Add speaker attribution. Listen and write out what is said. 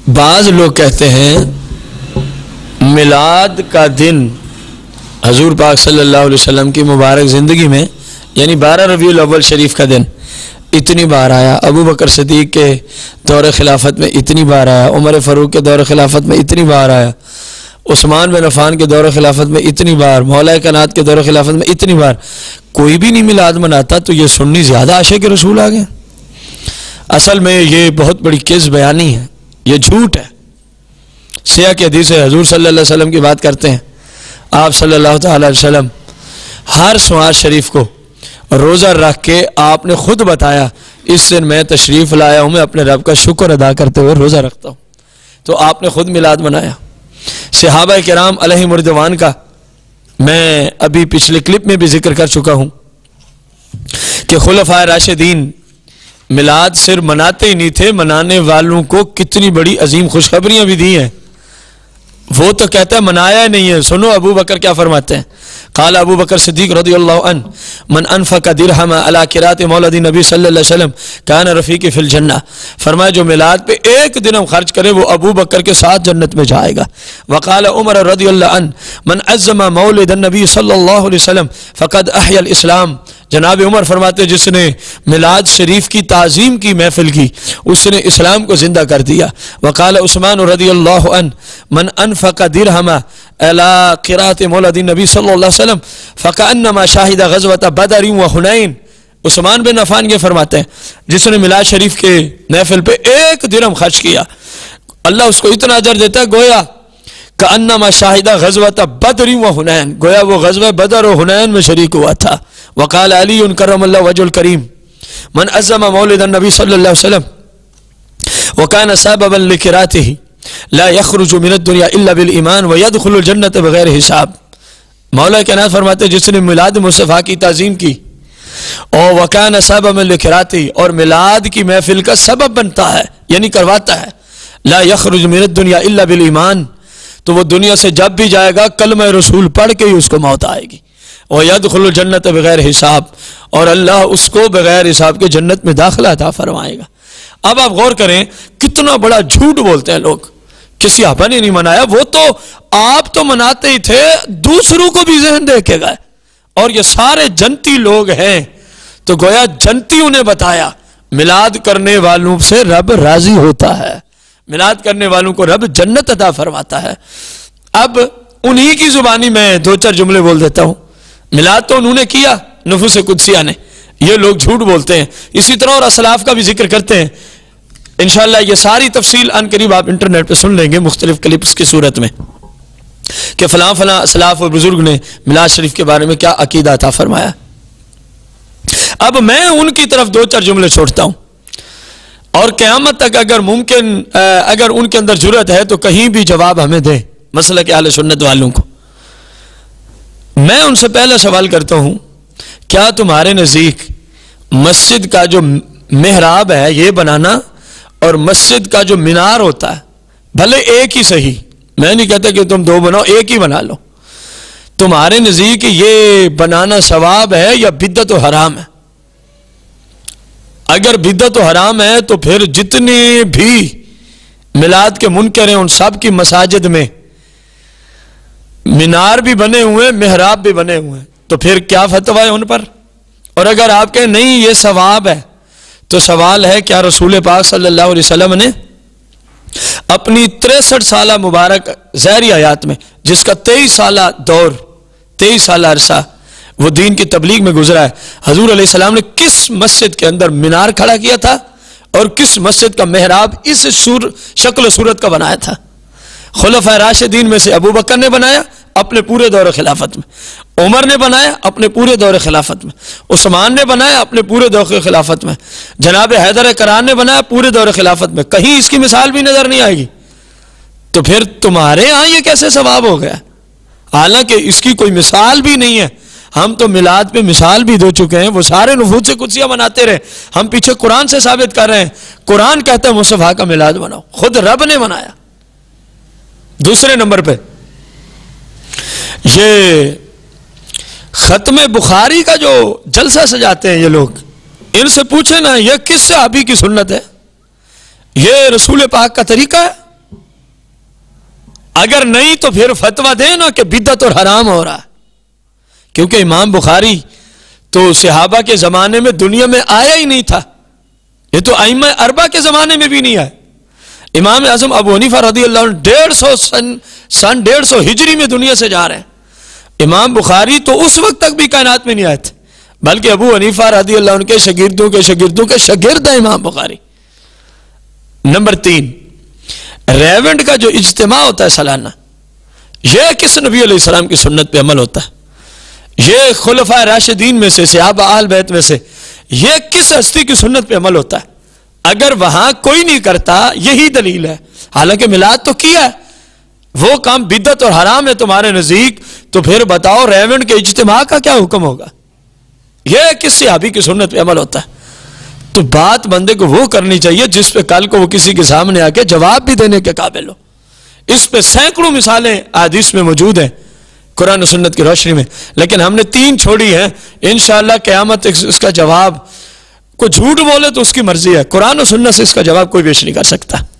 Speaker 1: بعض لوگ کہتے ہیں میلاد کا دن حضور پاک صلی اللہ علیہ وسلم کی مبارک زندگی میں یعنی 12 ربیع الاول شریف کا دن اتنی بار آیا، ابو بکر صدیق کے دور خلافت میں اتنی بار آیا، عمر فاروق کے دور خلافت میں اتنی بار آیا، عثمان بن عفان کے دور خلافت میں اتنی بار، مولا کائنات کے دور خلافت میں اتنی بار، کوئی بھی نہیں میلاد مناتا، تو یہ سنی زیادہ عاشق رسول آ گئے۔ اصل میں یہ بہت بڑی کذب بیانی ہے، یہ جھوٹ ہے۔ سیاہ کی حدیث ہے، حضور صلی اللہ علیہ وسلم کی بات کرتے ہیں، آپ صلی اللہ تعالی علیہ وسلم ہر سوار شریف کو روزہ رکھ کے آپ نے خود بتایا اس دن میں تشریف لایا ہوں، میں اپنے رب کا شکر ادا کرتے ہوئے روزہ رکھتا ہوں، تو آپ نے خود میلاد منایا۔ صحابہ کرام علیہم رضوان کا میں ابھی پچھلے کلپ میں بھی ذکر کر چکا ہوں کہ خلفائے راشدین میلاد صرف مناتے ہی نہیں تھے، منانے والوں کو کتنی بڑی عظیم خوشخبریاں بھی دی ہیں۔ وہ تو کہتا ہے منایا ہی نہیں ہے، سنو ابو بکر کیا فرماتے ہیں۔ قال ابو بکر صدیق رضی اللہ عنہ من انفق درہم علی قراءۃ مولد نبی صلی اللہ علیہ وسلم کان رفیقی فی الجنہ، فرمایا جو میلاد پہ ایک درہم خرچ کرے وہ ابو بکر کے ساتھ جنت میں جائے گا۔ وقال عمر رضی اللہ عنہ من عظم مولد النبی صلی اللہ علیہ وسلم فقد احیا الاسلام، جناب عمر فرماتے جس نے میلاد شریف کی تعظیم کی محفل کی اس نے اسلام کو زندہ کر دیا۔ وقال عثمان رضی اللہ عنہ من انفق درہم علی قراءۃ مولد النبی صلی اللہ علیہ وسلم فکأنما شاہد غزوۃ بدر و حنین، عثمان بن عفان یہ فرماتے ہیں جس نے میلاد شریف کے محفل پہ ایک درہم خرچ کیا اللہ اس کو اتنا اجر دیتا ہے گویا کأنما شاہد غزوۃ بدر و حنین، گویا وہ غزوہ بدر و حنین میں شریک ہوا تھا۔ وقال علی کرم اللہ وجہ الکریم من عظم مولد النبی صلی اللہ علیہ وسلم وکان سببا لقراءته لا يخرج من الدنیا الا بالایمان ويدخل الجنۃ بغیر حساب، مولا کائنات فرماتے ہیں جس نے میلاد مصطفیٰ کی تعظیم کی اور وکان سببا لقراءته اور میلاد کی محفل کا سبب بنتا ہے یعنی کرواتا ہے، لا يخرج من الدنیا الا بالایمان، تو وہ دنیا سے جب بھی جائے گا کلمہ رسول پڑھ کے ہی اس کو موت آئے گی، وَيَدْخُلُ الْجَنَّةَ بغیر حساب، اور اللہ اس کو بغیر حساب کے جنت میں داخلہ عطا فرمائے گا۔ اب آپ غور کریں کتنا بڑا جھوٹ بولتے ہیں لوگ، کسی آپا نے نہیں منایا، وہ تو آپ تو مناتے ہی تھے، دوسروں کو بھی ذہن دے کے گئے، اور یہ سارے جنتی لوگ ہیں، تو گویا جنتیوں نے بتایا میلاد کرنے والوں سے رب راضی ہوتا ہے، میلاد کرنے والوں کو رب جنت عطا فرماتا ہے۔ اب انہی کی زبانی میں دو چار جملے بول دیتا ہوں، میلاد تو انہوں نے کیا نفوس قدسیہ نے، یہ لوگ جھوٹ بولتے ہیں، اسی طرح اور اسلاف کا بھی ذکر کرتے ہیں، انشاءاللہ یہ ساری تفصیل ان قریب آپ انٹرنیٹ پہ سن لیں گے مختلف کلپس کی صورت میں کہ فلاں فلاں اسلاف اور بزرگ نے میلاد شریف کے بارے میں کیا عقیدہ عطا فرمایا۔ اب میں ان کی طرف دو چار جملے چھوڑتا ہوں، اور قیامت تک اگر ممکن اگر ان کے اندر جرأت ہے تو کہیں بھی جواب ہمیں دیں مسلک اہل سنت والوں کو۔ میں ان سے پہلا سوال کرتا ہوں، کیا تمہارے نزدیک مسجد کا جو محراب ہے یہ بنانا اور مسجد کا جو مینار ہوتا ہے بھلے ایک ہی صحیح، میں نہیں کہتا کہ تم دو بناؤ، ایک ہی بنا لو، تمہارے نزدیک یہ بنانا ثواب ہے یا بدعت و حرام ہے؟ اگر بدعت و حرام ہے تو پھر جتنے بھی میلاد کے منکر ہیں ان سب کی مساجد میں مینار بھی بنے ہوئے، محراب بھی بنے ہوئے، تو پھر کیا فتویٰ ہے ان پر؟ اور اگر آپ کہیں نہیں یہ ثواب ہے تو سوال ہے کیا رسول پاک صلی اللہ علیہ وسلم نے اپنی 63 سالہ مبارک ظاہری حیات میں، جس کا 23 سالہ دور 23 سالہ عرصہ وہ دین کی تبلیغ میں گزرا ہے، حضور علیہ السلام نے کس مسجد کے اندر مینار کھڑا کیا تھا اور کس مسجد کا محراب اس شکل و صورت کا بنایا تھا؟ خلفائے راشدین میں سے ابو بکر نے بنایا اپنے پورے دور خلافت میں، عمر نے بنایا اپنے پورے دور خلافت میں، عثمان نے بنایا اپنے پورے دور خلافت میں، جناب حیدر کرار نے بنایا پورے دور خلافت میں، کہیں اس کی مثال بھی نظر نہیں آئے گی، تو پھر تمہارے ہاں یہ کیسے ثواب ہو گیا؟ حالانکہ اس کی کوئی مثال بھی نہیں ہے۔ ہم تو میلاد پہ مثال بھی دے چکے ہیں، وہ سارے نفوس قدسیہ مناتے رہے، ہم پیچھے قرآن سے ثابت کر رہے ہیں، قرآن کہتا ہے مصطفیٰ کا میلاد مناؤ، خود رب نے منایا۔ دوسرے نمبر پہ یہ ختم بخاری کا جو جلسہ سجاتے ہیں یہ لوگ، ان سے پوچھیں نا یہ کس صحابی کی سنت ہے؟ یہ رسول پاک کا طریقہ ہے؟ اگر نہیں تو پھر فتویٰ دے نا کہ بدعت اور حرام ہو رہا ہے، کیونکہ امام بخاری تو صحابہ کے زمانے میں دنیا میں آیا ہی نہیں تھا، یہ تو ائمہ اربعہ کے زمانے میں بھی نہیں آیا۔ امام اعظم ابو حنیفہ رضی اللہ عنہ سن 150 ہجری میں دنیا سے جا رہے ہیں، امام بخاری تو اس وقت تک بھی کائنات میں نہیں آئے تھے، بلکہ ابو حنیفہ رضی اللہ عنہ کے شاگردوں کے شاگردوں کے شاگرد ہیں امام بخاری۔ نمبر 3، ریونڈ کا جو اجتماع ہوتا ہے سالانہ، یہ کس نبی علیہ السلام کی سنت پہ عمل ہوتا ہے؟ یہ خلفاء راشدین میں سے، صحابہ آل بیت میں سے، یہ کس ہستی کی سنت پہ عمل ہوتا ہے؟ اگر وہاں کوئی نہیں کرتا، یہی دلیل ہے، حالانکہ میلاد تو کیا ہے، وہ کام بدعت اور حرام ہے تمہارے نزدیک، تو پھر بتاؤ ریونڈ کے اجتماع کا کیا حکم ہوگا؟ یہ کس صحابی کی سنت پہ عمل ہوتا ہے؟ تو بات بندے کو وہ کرنی چاہیے جس پہ کل کو وہ کسی کے سامنے آ کے جواب بھی دینے کے قابل ہو۔ اس پہ سینکڑوں مثالیں حدیث میں موجود ہیں قرآن و سنت کی روشنی میں، لیکن ہم نے 3 چھوڑی ہیں۔ انشاءاللہ قیامت اس کا جواب، کوئی جھوٹ بولے تو اس کی مرضی ہے، قرآن و سنت سے اس کا جواب کوئی پیش نہیں کر سکتا۔